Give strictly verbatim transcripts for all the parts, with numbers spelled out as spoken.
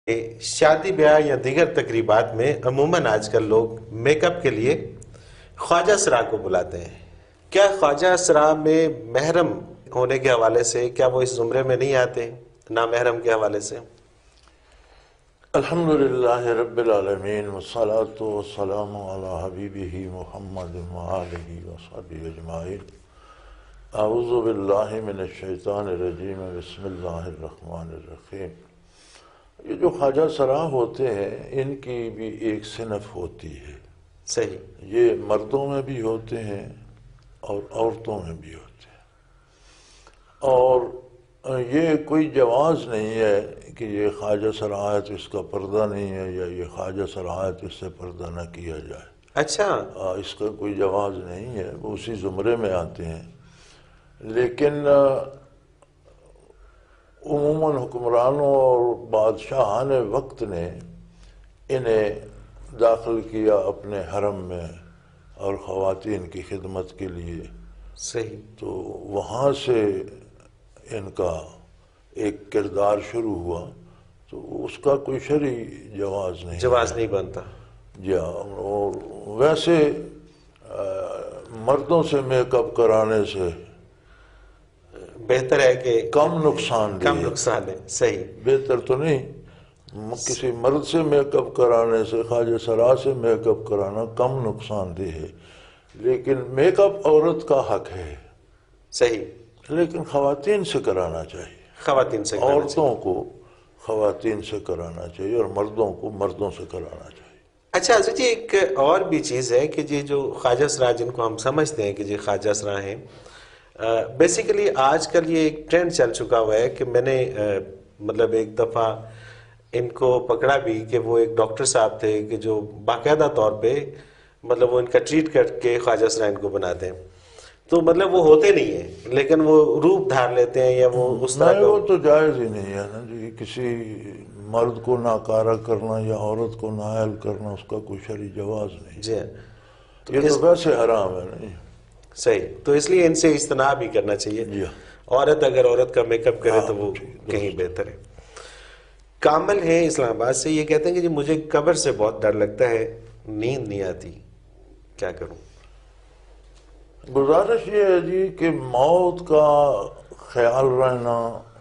شادی بیاہ یا دیگر تقریبات میں عموماً آج کل لوگ میک اپ کے لیے خواجہ سرا کو بلاتے ہیں۔ کیا خواجہ سرا میں محرم ہونے کے حوالے سے کیا وہ اس زمرے میں نہیں آتے نامحرم کے حوالے سے؟ الحمدللہ رب العالمین والصلاة والسلام علی حبیبہ محمد وآلہ وصحبہ اجمعین۔ اعوذ باللہ من الشیطان الرجیم، بسم اللہ الرحمن الرحیم۔ یہ جو خواجہ سرا ہوتے ہیں ان کی بھی ایک صنف ہوتی ہے۔ صحیح۔ یہ مردوں میں بھی ہوتے ہیں اور عورتوں میں بھی ہوتے ہیں، اور یہ کوئی جواز نہیں ہے کہ یہ خواجہ سرا ہے تو اس کا پردہ نہیں ہے، یا یہ خواجہ سرا ہے تو اس سے پردہ نہ کیا جائے۔ اچھا، اس کا کوئی جواز نہیں ہے، وہ اسی زمرے میں آتے ہیں۔ لیکن عموماً حکمرانوں اور بادشاہان وقت نے انہیں داخل کیا اپنے حرم میں اور خواتین کی خدمت کے لیے۔ صحیح۔ تو وہاں سے ان کا ایک کردار شروع ہوا، تو اس کا کوئی شرعی جواز نہیں جواز نہیں بنتا۔ جی ہاں، اور ویسے مردوں سے میک اپ کرانے سے بہتر ہے کہ کم نقصان دہ کم نقصان ہے۔ صحیح۔ بہتر تو نہیں، کسی مرد سے میک اپ کرانے سے، خواجہ سرا سے میک اپ کرانا کم نقصان دہ ہے، لیکن میک اپ عورت کا حق ہے۔ صحیح۔ لیکن خواتین سے کرانا چاہیے، خواتین سے کرانا عورتوں کو خواتین سے کرانا چاہیے اور مردوں کو مردوں سے کرانا چاہیے۔ اچھا حضرت جی، ایک اور بھی چیز ہے کہ جی جو خواجہ سرا جن کو ہم سمجھتے ہیں کہ جی خواجہ سرا ہیں، بیسیکلی آج کل یہ ایک ٹرینڈ چل چکا ہوا ہے کہ میں نے مطلب ایک دفعہ ان کو پکڑا بھی کہ وہ ایک ڈاکٹر صاحب تھے کہ جو باقاعدہ طور پہ مطلب وہ ان کا ٹریٹ کر کے خواجہ سرا ان کو بناتے ہیں، تو مطلب وہ ہوتے نہیں ہیں لیکن وہ روپ دھار لیتے ہیں یا وہ اس طرح نہیں، وہ تو جائز ہی نہیں ہے نا جی۔ کسی مرد کو ناکارہ کرنا یا عورت کو نااہل کرنا اس کا کوئی شرعی جواز نہیں۔ جی یہ تو ویسے حرام ہے نہیں۔ صحیح، تو اس لیے ان سے اجتناب بھی کرنا چاہیے۔ جی عورت اگر عورت کا میک اپ کرے تو وہ ٹھیک، کہیں بہتر ہے۔ کامل ہے اسلام آباد سے، یہ کہتے ہیں کہ جی مجھے قبر سے بہت ڈر لگتا ہے، نیند نہیں آتی، کیا کروں؟ گزارش یہ ہے جی کہ موت کا خیال رہنا،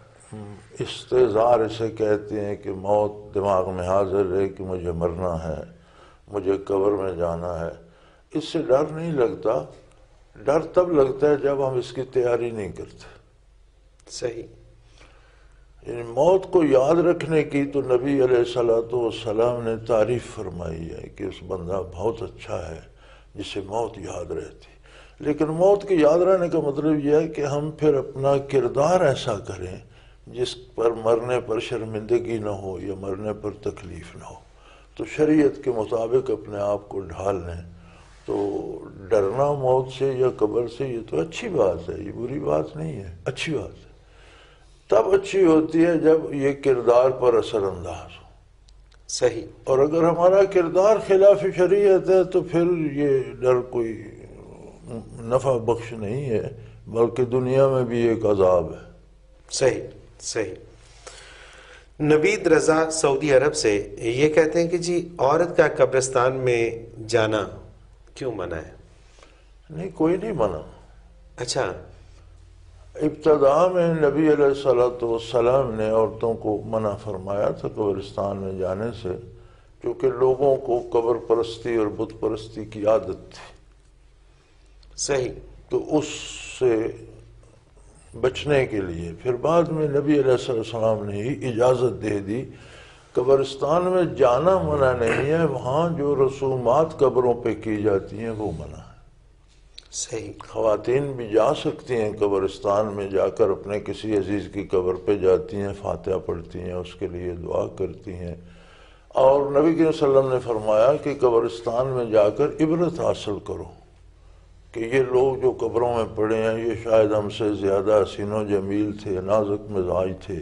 استحضار اسے کہتے ہیں کہ موت دماغ میں حاضر ہے کہ مجھے مرنا ہے، مجھے قبر میں جانا ہے، اس سے ڈر نہیں لگتا۔ ڈر تب لگتا ہے جب ہم اس کی تیاری نہیں کرتے۔ صحیح۔ یعنی موت کو یاد رکھنے کی تو نبی علیہ الصلوۃ والسلام نے تعریف فرمائی ہے کہ اس بندہ بہت اچھا ہے جسے موت یاد رہتی۔ لیکن موت کے یاد رہنے کا مطلب یہ ہے کہ ہم پھر اپنا کردار ایسا کریں جس پر مرنے پر شرمندگی نہ ہو یا مرنے پر تکلیف نہ ہو، تو شریعت کے مطابق اپنے آپ کو ڈھال لیں۔ تو ڈرنا موت سے یا قبر سے یہ تو اچھی بات ہے، یہ بری بات نہیں ہے، اچھی بات ہے۔ تب اچھی ہوتی ہے جب یہ کردار پر اثر انداز ہو۔ صحیح۔ اور اگر ہمارا کردار خلاف شریعت ہے تو پھر یہ ڈر کوئی نفع بخش نہیں ہے، بلکہ دنیا میں بھی ایک عذاب ہے۔ صحیح صحیح۔ نوید رضا سعودی عرب سے یہ کہتے ہیں کہ جی عورت کا قبرستان میں جانا کیوں منع ہے؟ نہیں، کوئی نہیں منع۔ اچھا۔ ابتدا میں نبی علیہ الصلوۃ والسلام نے عورتوں کو منع فرمایا تھا قبرستان میں جانے سے، کیونکہ لوگوں کو قبر پرستی اور بت پرستی کی عادت تھی۔ صحیح۔ تو اس سے بچنے کے لیے پھر بعد میں نبی علیہ السلام نے ہی اجازت دے دی۔ قبرستان میں جانا منع نہیں ہے، وہاں جو رسومات قبروں پہ کی جاتی ہیں وہ منع ہے۔ صحیح۔ خواتین بھی جا سکتی ہیں قبرستان میں، جا کر اپنے کسی عزیز کی قبر پہ جاتی ہیں، فاتحہ پڑھتی ہیں، اس کے لیے دعا کرتی ہیں، اور نبی صلی اللہ علیہ وسلم نے فرمایا کہ قبرستان میں جا کر عبرت حاصل کرو کہ یہ لوگ جو قبروں میں پڑے ہیں یہ شاید ہم سے زیادہ حسین و جمیل تھے، نازک مزاج تھے،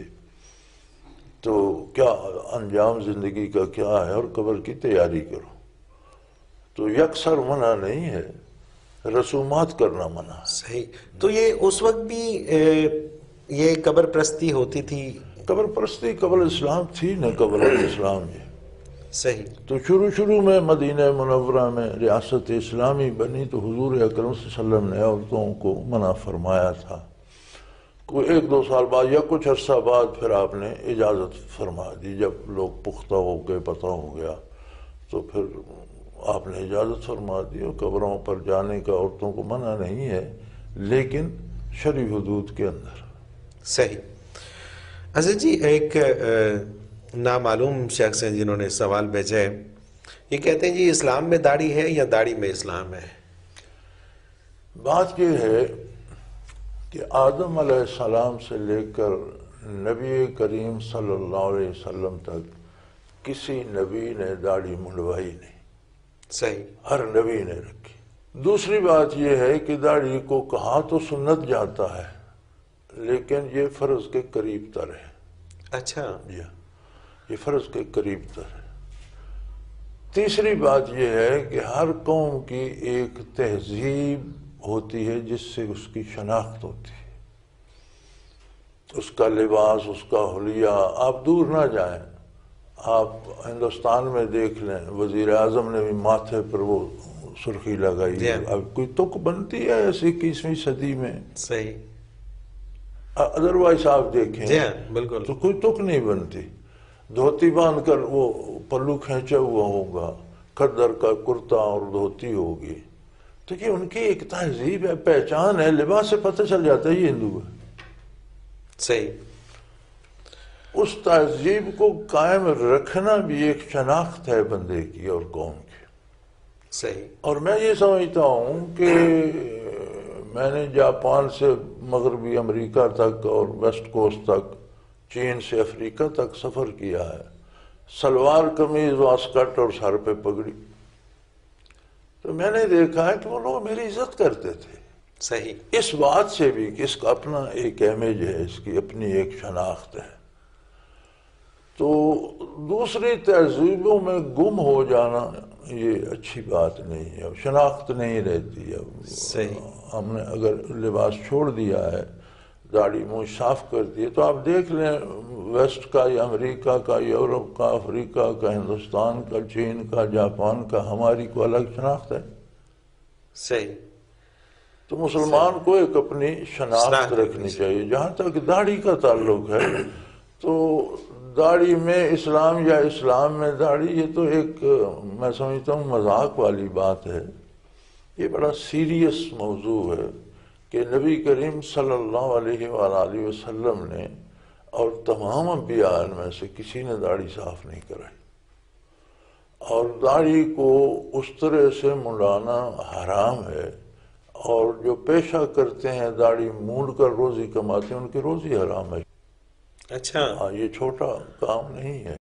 تو کیا انجام زندگی کا کیا ہے، اور قبر کی تیاری کرو۔ تو یکسر منع نہیں ہے، رسومات کرنا منع ہے۔ صحیح۔ تو یہ اس وقت بھی یہ قبر پرستی ہوتی تھی؟ قبر پرستی قبل اسلام تھی نہ قبل اسلام یہ. صحیح. تو شروع شروع میں مدینہ منورہ میں ریاست اسلامی بنی تو حضور اکرم صلی اللہ علیہ وسلم نے عورتوں کو منع فرمایا تھا. کوئی ایک دو سال بعد یا کچھ عرصہ بعد پھر آپ نے اجازت فرما دی. جب لوگ پختہ ہو گئے، پتہ ہو گیا، تو پھر آپ نے اجازت فرما دی. اور قبروں پر جانے کا عورتوں کو منع نہیں ہے، لیکن شرعی حدود کے اندر. صحیح. اچھا جی، ایک نامعلوم شخص ہیں جنہوں نے سوال بھیجا ہے. یہ کہتے ہیں جی اسلام میں داڑھی ہے یا داڑھی میں اسلام ہے؟ بات یہ ہے کہ آدم علیہ السلام سے لے کر نبی کریم صلی اللہ علیہ وسلم تک کسی نبی نے داڑھی منڈوائی نہیں. صحیح. ہر نبی نے رکھی. دوسری بات یہ ہے کہ داڑھی کو کہا تو سنت جاتا ہے، لیکن یہ فرض کے قریب تر ہے. اچھا. جی ہاں، یہ فرض کے قریب تر ہے. تیسری بات یہ ہے کہ ہر قوم کی ایک تہذیب ہوتی ہے جس سے اس کی شناخت ہوتی ہے. اس کا لباس، اس کا حلیہ. آپ دور نہ جائیں، آپ ہندوستان میں دیکھ لیں، وزیر اعظم نے بھی ماتھے پر وہ سرخی لگائی ہے. اب کوئی تک بنتی ہے ایسی اکیسویں صدی میں؟ صحیح. ادروائز آپ دیکھیں جی ہاں بالکل، تو کوئی تک نہیں بنتی. دھوتی باندھ کر وہ پلو کھینچا ہوا ہوگا، کھدر کا کرتا اور دھوتی ہوگی. تو یہ ان کی ایک تہذیب ہے، پہچان ہے. لباس سے پتہ چل جاتا ہے یہ ہندو ہے. صحیح. اس تہذیب کو قائم رکھنا بھی ایک شناخت ہے بندے کی اور قوم کی. صحیح. اور میں یہ سمجھتا ہوں کہ میں نے جاپان سے مغربی امریکہ تک اور ویسٹ کوسٹ تک، چین سے افریقہ تک سفر کیا ہے. سلوار قمیض واسکٹ اور سر پہ پگڑی. تو میں نے دیکھا ہے کہ وہ لوگ میری عزت کرتے تھے. صحیح. اس بات سے بھی کہ اس کا اپنا ایک امیج ہے، اس کی اپنی ایک شناخت ہے. تو دوسری تہذیبوں میں گم ہو جانا یہ اچھی بات نہیں ہے. شناخت نہیں رہتی ہے. صحیح. ہم نے اگر لباس چھوڑ دیا ہے، داڑھی منہ صاف کر دی ہے، تو آپ دیکھ لیں ویسٹ کا یا امریکہ کا، یورپ کا، افریقہ کا، ہندوستان کا، چین کا، جاپان کا، ہماری کو الگ شناخت ہے. صحیح. تو مسلمان کو ایک اپنی شناخت رکھنی چاہیے. جہاں تک داڑھی کا تعلق ہے تو داڑھی میں اسلام یا اسلام میں داڑھی، یہ تو ایک میں سمجھتا ہوں مذاق والی بات ہے. یہ بڑا سیریس موضوع ہے کہ نبی کریم صلی اللہ علیہ وآلہ وسلم نے اور تمام انبیاء میں سے کسی نے داڑھی صاف نہیں کرائی. اور داڑھی کو اس طرح سے منڈانا حرام ہے. اور جو پیشہ کرتے ہیں داڑھی مونڈ کر روزی کماتے ہیں، ان کی روزی حرام ہے. اچھا. ہاں، یہ چھوٹا کام نہیں ہے.